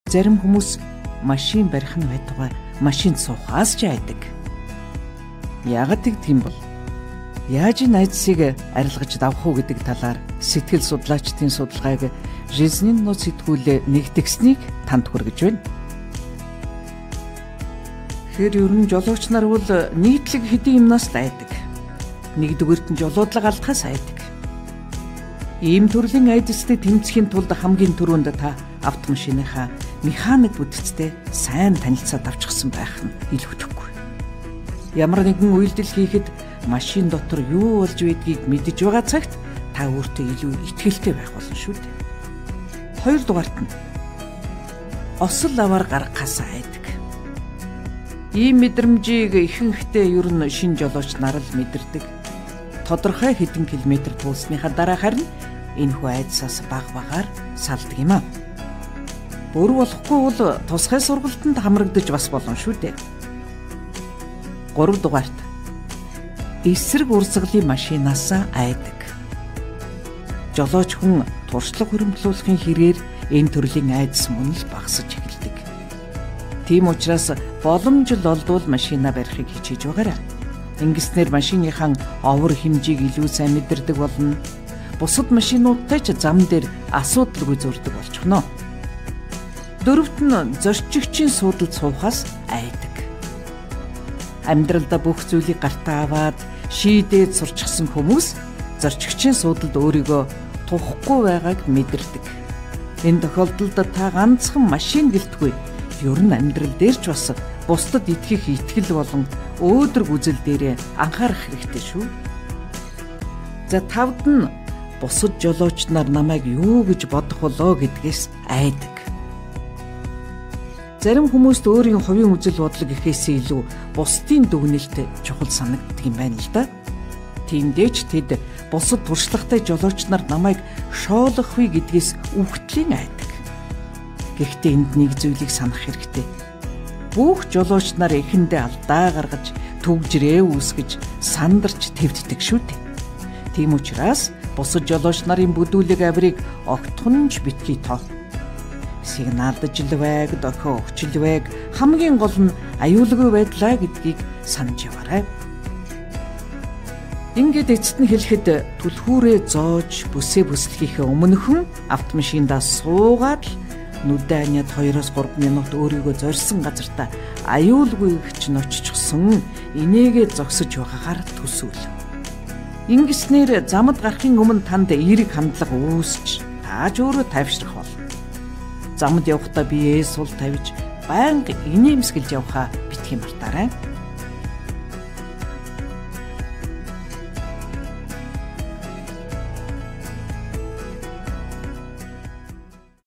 Зарим хүмүүс машин барих нь байтугай машинд суухаас ч айдаг. Яагаад тэгдэг юм бол? Яаж энэ айдсыг арилгаж давах уу гэдэг талаар сэтгэл судлаачдын судалгааг Жизненно сэтгүүлээ нэгтгэснийг танд хүргэж байна. Тэгэхээр ер нь жолооч нар бол нийтлэг хэдийн юмнаас айдаг. Нэгдүгээрт нь жолоодлого алдахаас айдаг. Ийм төрлийн айдастай тэмцэхийн тулд хамгийн түрүүнд та автомашиныхаа механик бүтэцтэй сайн танилцаад авчихсан байх нь илүүдэхгүй. Ямар нэгэн үйлдэл хийхэд машин дотор юу болж байдгийг мэдэж байгаа цагт та өөртөө илүү итгэлтэй байх болно шүү дээ. Хоёрдугаарт нь осол аваар гаргахаас айдаг. Ийм мэдрэмжийг ихэнхдээ ер нь шин жолооч нар л мэдэрдэг. Тодорхой хэдэн километр туулсныхаа дараа харин энэхүү айдсаас баг-багаар салдаг юм аа. Бүр болохгүй бол тусгай сургалтанд хамрагдаж бас болно шүү дээ. Гуравдугаарт эсрэг урсгалын машинаас айдаг. Жолооч хүн туршлага хөрөмтлүүлэхийн хэрээр энэ төрлийн айдас мөн л багасж эхэлдэг. Тийм учраас боломжтой олдвол машина барихыг хичээж байгаарай. Ингэснээр машиныхаа овор хэмжээг илүү сайн мэдэрдэг болно. Бусад машинуудтай ч зам дээр асуудалгүй зурдаг болчихно. Дөрөвт нь зорчигчийн суудалд суухаас айдаг. Амьдралдаа бүх зүйлийг гартаа аваад шийдээд сурчсан хүмүүс зорчигчийн суудалд өөрийгөө тухгүй байгааг мэдэрдэг. Энэ тохиолдолд та ганцхан машин гэлтгүй ер нь амьдрал дээр ч бас бусдад итгэх итгэл болон өөдрөг үзэл дээрээ анхаарах хэрэгтэй шүү. За тавд нь бусад жолооч нар намайг юу гэж бодох болоо гэдгээс айдаг. Зарим хүмүүст өөрийн хувийн үзэл бодол гэхээс илүү бусдын дүгнэлт чухал санагддаг юм байна л да. Тиймдээч тэд бусад туршлагатай жолооч нар намайг шоолохгүй гэдгээс үхтлийн айдаг. Гэхдээ энд нэг зүйлийг санах хэрэгтэй. Бүх жолооч нар эхэндээ алдаа гаргаж, төгжрээ үүсгэж, сандарч твддэг шүү дээ. Тийм учраас бусад жолооч нарын бүдүүлэг авирыг огтхонж битгий тоо. Сигналдаж л байг, дохио өгч л байг, хамгийн гол нь аюулгүй байдлаа гэдгийг санаж яваарай. Ингээд эцэст нь хэлэхэд түлхүүрээ зоож бүсээ бүслэхийнхээ өмнөхөн автомашиндаа суугаад л нүдэн аниад 2-3 минут өөрийгөө зорьсон газартаа аюулгүй гихч ноччихсон инээгээ зогсож байгаагаар төсөөл. Ингэснээр замд гарахын өмнө танд эерэг хандлага үүсч тааж өөрөө тайвшрах болно. Замд явахдаа биеэ сул тавьж байнга инээмсэглэж явахаа битгий мартаарай.